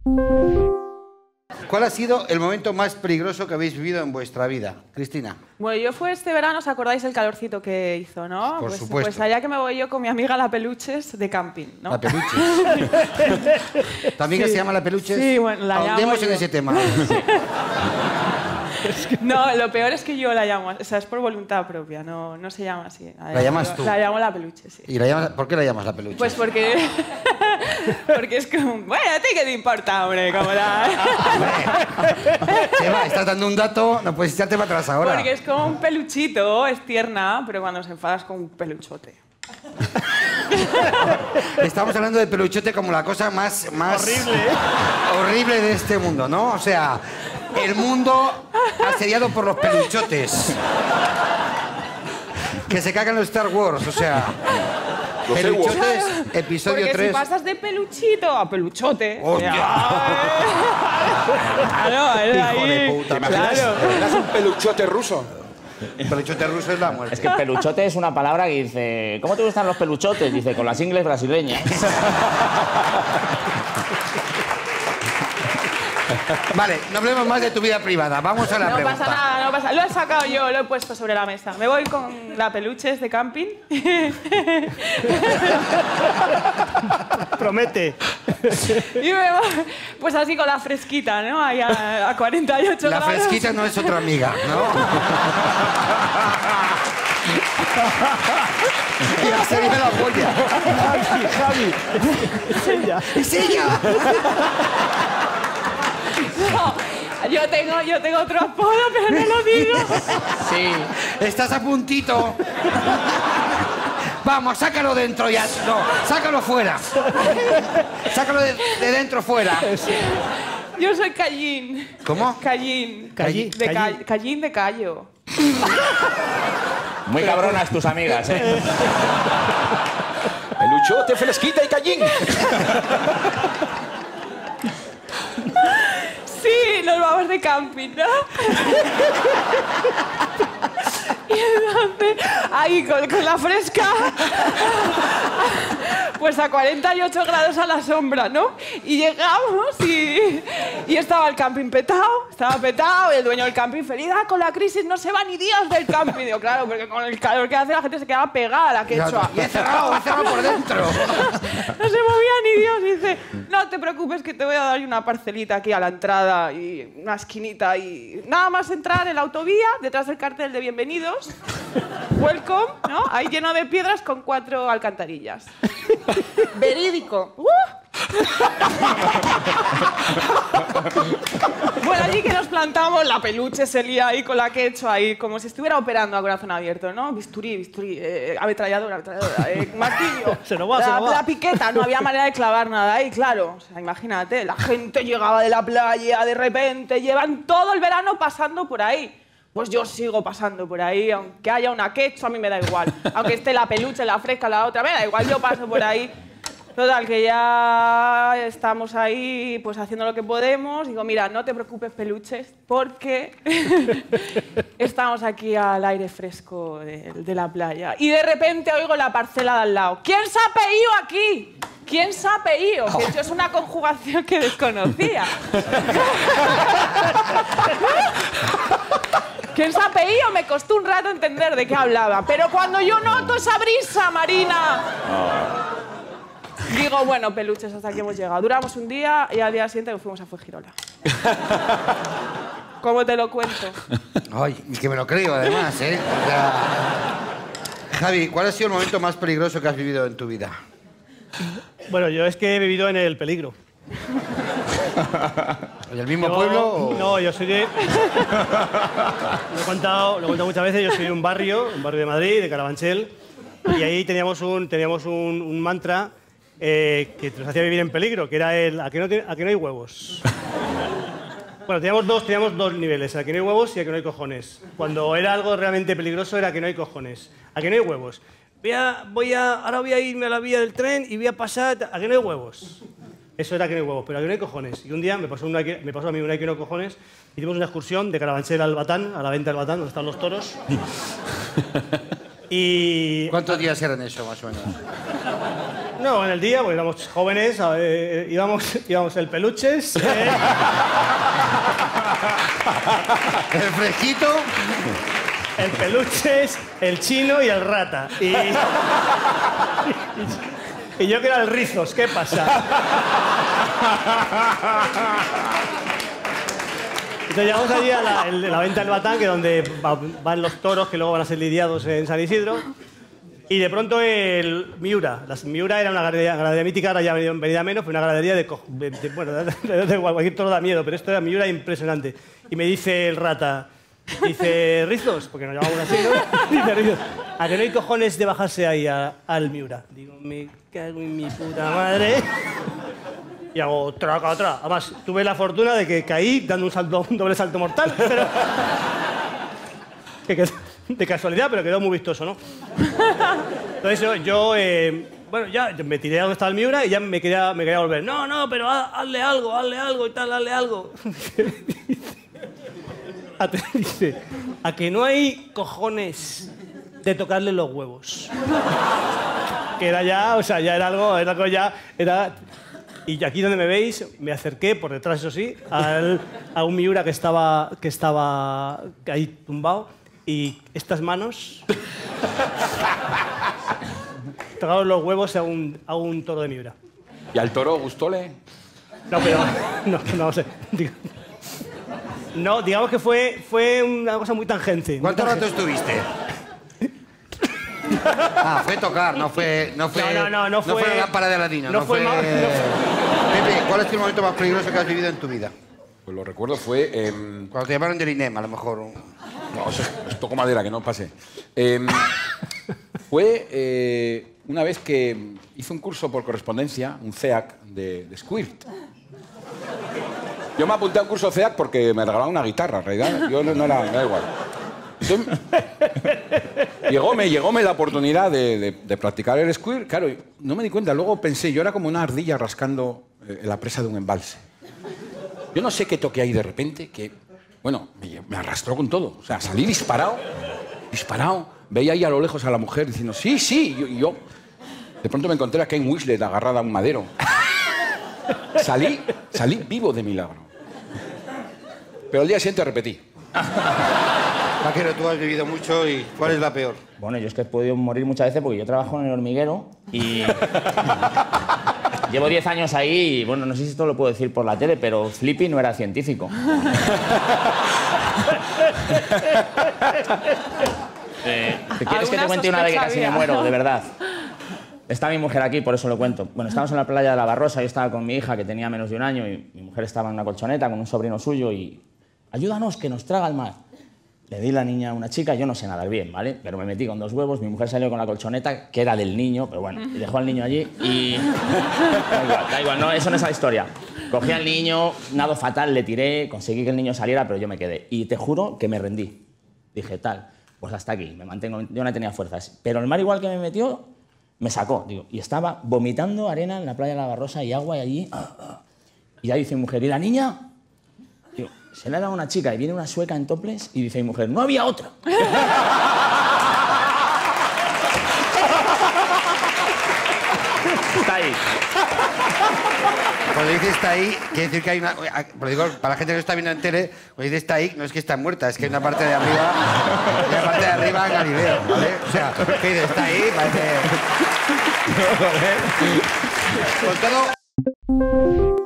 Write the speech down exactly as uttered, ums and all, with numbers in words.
¿Cuál ha sido el momento más peligroso que habéis vivido en vuestra vida? Cristina. Bueno, yo fue este verano, ¿os acordáis el calorcito que hizo, no? Por pues, supuesto. Pues allá que me voy yo con mi amiga La Peluches de camping, ¿no? La Peluches. ¿Tu amiga Sí. se llama La Peluches? Sí, bueno, la llamo Ahondemos yo. en ese tema. No, lo peor es que yo la llamo, o sea, es por voluntad propia, no, no se llama así. ¿La llamas yo- tú? La llamo La Peluche, sí. ¿Y la llamas, por qué la llamas La Peluches? Pues porque... porque es como... Bueno, ¿a ti qué te importa, hombre? Como la... Eva, estás dando un dato, no puedes echarte para atrás ahora. Porque es como un peluchito, es tierna, pero cuando se enfada es como un peluchote. Estamos hablando de peluchote como la cosa más, más Horrible, ¿eh? horrible de este mundo, ¿no? O sea, el mundo asediado por los peluchotes. Que se cagan los Star Wars, o sea... Los Peluchotes, Claro, episodio porque tres. si pasas de peluchito a peluchote... ¡Hostia! Claro, es Hijo ahí, de puta, ¿te imaginas? claro. ¿Eras un peluchote ruso? El peluchote ruso es la muerte. Es que peluchote es una palabra que dice... ¿Cómo te gustan los peluchotes? Dice, con las ingles brasileñas. Vale, no hablemos más de tu vida privada. Vamos a la No pregunta. pasa nada, no pasa. Lo he sacado yo, lo he puesto sobre la mesa. Me voy con La Peluches de camping. Promete. Y me voy, pues así con la fresquita, ¿no? Ahí a, a cuarenta y ocho La grados. fresquita no es otra amiga, ¿no? Ya sería la polla. Javi, Javi. Es ella. ¡Es ella! No, yo tengo, yo tengo otro apodo, pero no lo digo. Sí. Estás a puntito. Vamos, sácalo dentro ya. No, sácalo fuera. Sácalo de, de dentro fuera. Yo soy Callín. ¿Cómo? Callín. Callí- De Callí. ca- Callín de Callo. Muy cabronas tus amigas, ¿eh? Peluchote, fresquita y callín. Sí, nos vamos de camping, ¿no? Y entonces, ahí con, con la fresca, pues a cuarenta y ocho grados a la sombra, ¿no? Y llegamos y, y estaba el camping petado, estaba petado, y el dueño del camping feliz, ah, con la crisis no se va ni Dios del camping. Digo, claro, porque con el calor que hace la gente se quedaba pegada a la quechua. Y he cerrado, he cerrado por dentro. No se movía ni Dios. Y dice, no te preocupes que te voy a dar una parcelita aquí a la entrada y una esquinita y nada más entrar en la autovía, detrás del cartel de bienvenidos, welcome, ¿no? Ahí lleno de piedras con cuatro alcantarillas. Verídico. ¡Uh! Bueno, allí que nos plantamos, La Peluche se lía ahí con la quechua ahí, como si estuviera operando a corazón abierto, ¿no? Bisturí, bisturí, eh, ametralladora, ametralladora, eh, martillo. Se nos va, la, se nos va. la piqueta, no había manera de clavar nada ahí, claro. O sea, imagínate, la gente llegaba de la playa, de repente, llevan todo el verano pasando por ahí. Pues yo sigo pasando por ahí, aunque haya una quechua, a mí me da igual. Aunque esté La Peluche, la fresca, la otra, me da igual, yo paso por ahí. Total, que ya estamos ahí pues haciendo lo que podemos. Digo, mira, no te preocupes, Peluches, porque estamos aquí al aire fresco de, de la playa. Y de repente oigo la parcela de al lado. ¿Quién se ha pedido aquí? ¿Quién se ha pedido? Que eso es una conjugación que desconocía. ¿Quién se ha pedido? Me costó un rato entender de qué hablaba. Pero cuando yo noto esa brisa marina... Digo, bueno, Peluches, hasta aquí hemos llegado. Duramos un día y al día siguiente nos fuimos a Fuengirola. ¿Cómo te lo cuento? Ay, y que me lo creo, además, ¿eh? O sea... Javi, ¿cuál ha sido el momento más peligroso que has vivido en tu vida? Bueno, yo es que he vivido en el peligro. ¿En el mismo Yo- pueblo? O... No, yo soy de... Lo he contado, lo he contado muchas veces, yo soy de un barrio, un barrio de Madrid, de Carabanchel, y ahí teníamos un, teníamos un, un mantra eh, que nos hacía vivir en peligro, que era el ¿a que no, te- a que no hay huevos? Bueno, teníamos dos, teníamos dos niveles, a que no hay huevos y a que no hay cojones. Cuando era algo realmente peligroso era a que no hay cojones, a que no hay huevos. Voy a, voy a, ahora voy a irme a la vía del tren y voy a pasar a que no hay huevos. Eso era que no hay huevos, pero a que no hay cojones. Y un día me pasó, una, me pasó a mí una que no hay cojones. Hicimos una excursión de Carabanchel al Batán, a la venta del Batán, donde están los toros. Y... ¿Cuántos días eran eso, más o menos? No, en el día, pues éramos jóvenes, eh, íbamos, íbamos el peluches. Eh. El fresquito. El peluches, el chino y el rata. Y, y, y yo que era el rizos, ¿qué pasa? Entonces llegamos allí a la, el, la venta del Batán, que es donde va, van los toros que luego van a ser lidiados en San Isidro. Y de pronto el Miura. Las Miura era una ganadería, ganadería mítica, ahora ya ha venido menos, pero una ganadería de, de, de bueno, de, de, de cualquier toro da miedo, pero esto era Miura impresionante. Y me dice el rata, dice, Rizos, porque nos llamamos así, ¿no? Dice Rizos, ¿a que no hay cojones de bajarse ahí a, al Miura? Digo, me cago en mi puta madre. Y hago traca, traca. Además, tuve la fortuna de que caí dando un, salto, un doble salto mortal, pero... que quedó de casualidad, pero quedó muy vistoso, ¿no? Entonces yo, yo eh, bueno, ya me tiré a donde estaba el Miura y ya me quería, me quería volver. No, no, pero haz, hazle algo, hazle algo y tal, hazle algo. Dice, a que no hay cojones de tocarle los huevos. Que era ya, o sea, ya era algo, era algo ya, era... Y aquí donde me veis, me acerqué, por detrás, eso sí, al, a un Miura que estaba, que estaba ahí tumbado. Y estas manos tocaron los huevos a un, a un toro de Miura. ¿Y al toro gustóle? No, pero... No, no sé. No, digamos que fue, fue una cosa muy tangente. ¿Cuánto rato estuviste? Ah, fue tocar, no fue... No, fue, no, no, no, no fue... No fue la lámpara de Aladino, no, no fue... fue... Ma... No fue... Pepe, ¿cuál es el momento más peligroso que has vivido en tu vida? Pues lo recuerdo, fue... Eh... Cuando te llamaron del I N E M, a lo mejor... No, eso es, es toco madera, que no pase. Eh, fue eh, una vez que hice un curso por correspondencia, un C E A C, de, de Squirt. Yo me apunté a un curso C E A C porque me regalaban una guitarra, en realidad. Yo no, no era, me da igual. Entonces, llegóme, llegóme la oportunidad de, de, de practicar el Squirt. Claro, no me di cuenta. Luego pensé, yo era como una ardilla rascando eh, la presa de un embalse. Yo no sé qué toqué ahí de repente, que... Bueno, me, me arrastró con todo. O sea, salí disparado, disparado. Veía ahí a lo lejos a la mujer diciendo, sí, sí. Y yo, y yo de pronto me encontré a Kane Winslet agarrada a un madero. Salí, salí vivo de milagro. Pero al día siguiente repetí. Vaquero, tú has vivido mucho y ¿cuál es la peor? Bueno, yo es que he podido morir muchas veces porque yo trabajo en el hormiguero y... Llevo diez años ahí y, bueno, no sé si esto lo puedo decir por la tele, pero Flippy no era científico. eh, ¿Quieres que te cuente una vez que casi me muero, de verdad? Está mi mujer aquí, por eso lo cuento. Bueno, estábamos en la playa de la Barrosa, yo estaba con mi hija, que tenía menos de un año, y mi mujer estaba en una colchoneta con un sobrino suyo y... Ayúdanos, que nos traga el mar. Le di la niña a una chica, yo no sé nadar bien, ¿vale? Pero me metí con dos huevos, mi mujer salió con la colchoneta, que era del niño, pero bueno, y dejó al niño allí y... Da igual, da igual, no, eso no es la historia. Cogí al niño, nado fatal, le tiré, conseguí que el niño saliera, pero yo me quedé. Y te juro que me rendí. Dije, tal, pues hasta aquí, me mantengo, yo no tenía fuerzas. Pero el mar igual que me metió, me sacó, digo, y estaba vomitando arena en la playa de la Barrosa y agua y allí... Y ya dice mi mujer, ¿y la niña? Digo, se le ha dado a una chica y viene una sueca en toples y dice mi mujer, no había otra. Está ahí. Cuando dice está ahí, quiere decir que hay una... Pero digo, para la gente que no está viendo en tele, cuando dice está ahí, no es que está muerta, es que hay una parte de arriba... Hay una parte de arriba en Galileo, ¿vale? O sea, que dice está ahí, parece... Con todo...